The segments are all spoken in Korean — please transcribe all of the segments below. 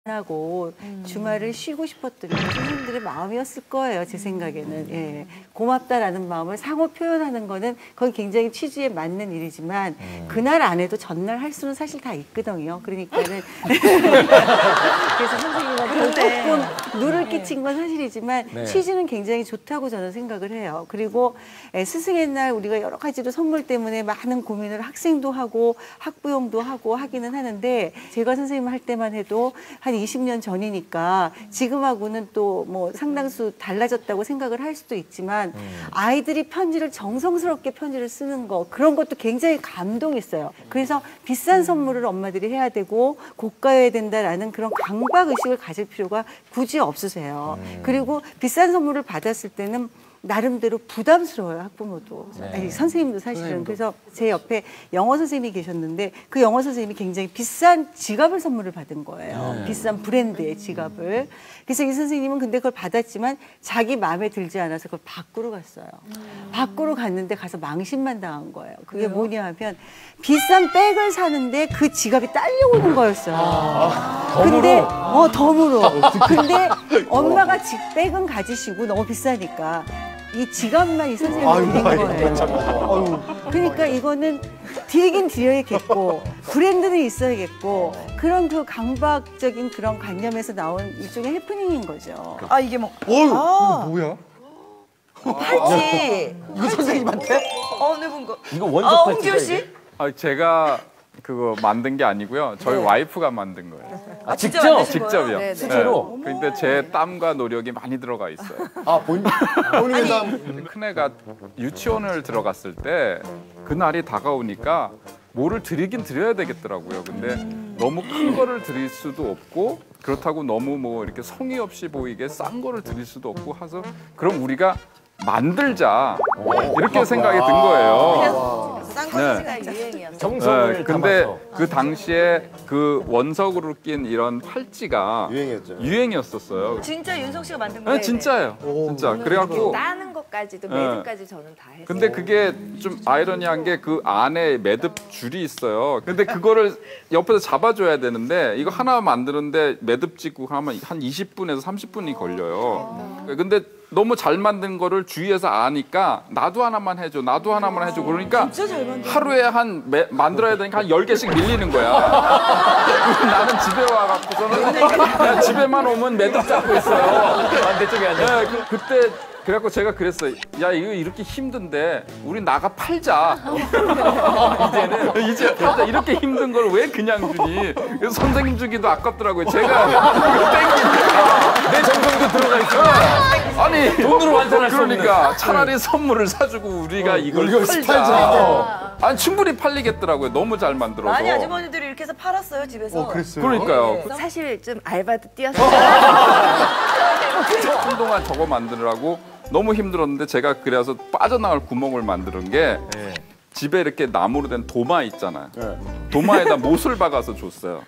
하고 주말을 쉬고 싶었던 선생님들의 마음이었을 거예요. 제 생각에는. 예. 고맙다라는 마음을 상호 표현하는 거는 그건 굉장히 취지에 맞는 일이지만 그날 안 해도 전날 할 수는 사실 다 있거든요. 그러니까는 그래서 선생님한테 조금 누를 끼친 건 사실이지만 취지는 굉장히 좋다고 저는 생각을 해요. 그리고 스승의 날 우리가 여러 가지로 선물 때문에 많은 고민을 학생도 하고 학부형도 하고 하기는 하는데 제가 선생님 할 때만 해도 한 20년 전이니까 지금하고는 또 뭐 상당수 달라졌다고 생각을 할 수도 있지만 아이들이 편지를 정성스럽게 편지를 쓰는 거 그런 것도 굉장히 감동했어요. 그래서 비싼 선물을 엄마들이 해야 되고 고가여야 된다라는 그런 강박 의식을 가질 필요가 굳이 없으세요. 그리고 비싼 선물을 받았을 때는 나름대로 부담스러워요, 학부모도. 아니, 선생님도 사실은. 그래서 제 옆에 영어 선생님이 계셨는데 그 영어 선생님이 굉장히 비싼 지갑을 선물을 받은 거예요. 비싼 브랜드의 지갑을. 그래서 이 선생님은 근데 그걸 받았지만 자기 마음에 들지 않아서 그걸 밖으로 갔어요. 밖으로 갔는데 가서 망신만 당한 거예요. 그게 뭐냐 하면 비싼 백을 사는데 그 지갑이 딸려오는 거였어요. 근데, 덤으로. 근데 엄마가 백은 가지시고 너무 비싸니까 이 지갑만 이 선생님이 드린 거예요. 그러니까 이거는 드리긴 드려야겠고 브랜드는 있어야겠고 그런 그 강박적인 그런 관념에서 나온 일종의 해프닝인 거죠. 아 이게 뭐? 이거 뭐야? 팔찌. 이거 선생님한테? 어느 분 거? 이거 원조 팔찌죠, 홍지호 씨? 이게? 제가 그거 만든 게 아니고요. 저희 와이프가 만든 거예요. 아, 직접? 직접이요. 네, 네. 수제로? 근데 제 땀과 노력이 많이 들어가 있어요. 아, 본인의 땀. 큰애가 유치원을 들어갔을 때 그날이 다가오니까 뭐를 드리긴 드려야 되겠더라고요. 근데 너무 큰 거를 드릴 수도 없고 그렇다고 너무 뭐 이렇게 성의 없이 보이게 싼 거를 드릴 수도 없고 해서 그럼 우리가 만들자 이렇게 생각이 든 거예요. 싼 거가 유행이었어. 정성을 근데 담아서. 그 당시에 그 원석으로 낀 이런 팔찌가 유행이었죠. 유행이었었어요. 진짜 윤석 씨가 만든 거예요? 네, 진짜예요. 진짜. 그래갖고 따는 것까지도 매듭까지 저는 다 했어요. 근데 그게 좀 아이러니한 게 그 안에 매듭 줄이 있어요. 근데 그거를 옆에서 잡아줘야 되는데 이거 하나 만드는데 매듭 짓고 하면 한 20분에서 30분이 걸려요. 근데 너무 잘 만든 거를 주위에서 아니까 나도 하나만 해줘, 나도 하나만 해줘. 그러니까 하루에 만들어야 되니까 한 10개씩 밀리는 거야. 나는 집에 와갖고서는 그냥 집에만 오면 매듭 잡고 있어요. 반대쪽에 앉아. 네, 그때 그래갖고 제가 그랬어요. 야, 이거 이렇게 힘든데 우리 나가 팔자. 이제 팔자. 이렇게 힘든 걸 왜 그냥 주니? 그래서 선생님 주기도 아깝더라고요. 제가 땡기니까. 내 정성도 들어가 있어. 아니 돈으로 완성할 수 없는. 그러니까 차라리 선물을 사주고 우리가 이걸 팔자. 아니 충분히 팔리겠더라고요. 너무 잘 만들어서. 많이 아주머니들이 이렇게 해서 팔았어요 집에서. 그랬어요. 그러니까요. 사실 좀 알바도 뛰었어요. 한동안 저거 만드느라고 너무 힘들었는데 제가 그래서 빠져나갈 구멍을 만드는 게 집에 이렇게 나무로 된 도마 있잖아요. 도마에다 못을 박아서 줬어요.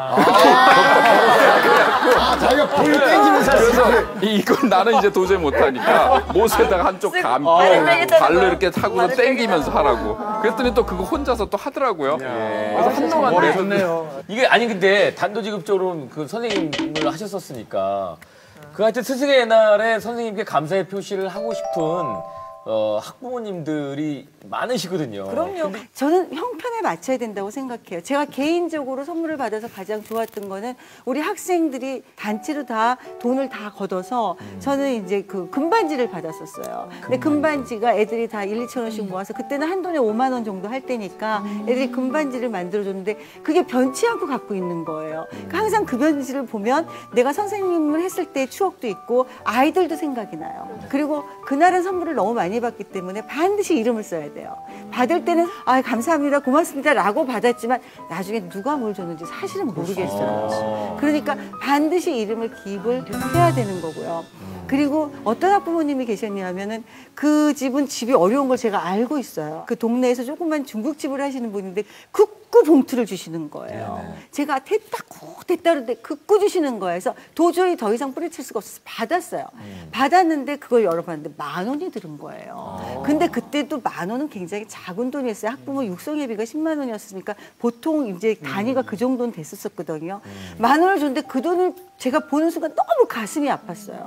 자기가 볼을 땡기면서 그래서 이걸 나는 이제 도저히 못하니까 못에다가 한쪽 발로 이렇게 타고서 땡기면서 하라고. 그랬더니 또 그거 혼자서 또 하더라고요. 그래서 한동안 머리 좋네요. 이게 아니 근데 단도직입적으로 그 선생님을 하셨었으니까 그 하여튼 스승의 날에 선생님께 감사의 표시를 하고 싶은 학부모님들이 많으시거든요. 그럼요. 저는 형편에 맞춰야 된다고 생각해요. 제가 개인적으로 선물을 받아서 가장 좋았던 거는 우리 학생들이 단체로 다 돈을 다 걷어서 저는 이제 그 금반지를 받았었어요. 근데 금반지가 애들이 다 1, 2천 원씩 모아서 그때는 한 돈에 5만 원 정도 할 때니까 애들이 금반지를 만들어줬는데 그게 변치 않고 갖고 있는 거예요. 그러니까 항상 그 반지를 보면 내가 선생님을 했을 때 추억도 있고 아이들도 생각이 나요. 그리고 그날은 선물을 너무 많이 받기 때문에 반드시 이름을 써야 돼요. 받을 때는 아 감사합니다 고맙습니다 라고 받았지만 나중에 누가 뭘 줬는지 사실은 모르겠어요. 그러니까 반드시 이름을 기입을 해야 되는 거고요. 그리고 어떤 학부모님이 계셨냐면은 그 집은 집이 어려운 걸 제가 알고 있어요. 그 동네에서 조그만 중국집을 하시는 분인데 극구 봉투를 주시는 거예요. 제가 됐다 그러는데 극구 주시는 거예요. 그래서 도저히 더 이상 뿌리칠 수가 없어서 받았어요. 받았는데 그걸 열어봤는데 10,000원이 들은 거예요. 근데 그때도 10,000원은 굉장히 작은 돈이었어요. 학부모 육성회비가 10만 원이었으니까 보통 이제 단위가 그 정도는 됐었거든요. 10,000원을 줬는데 그 돈을 제가 보는 순간 너무 가슴이 아팠어요.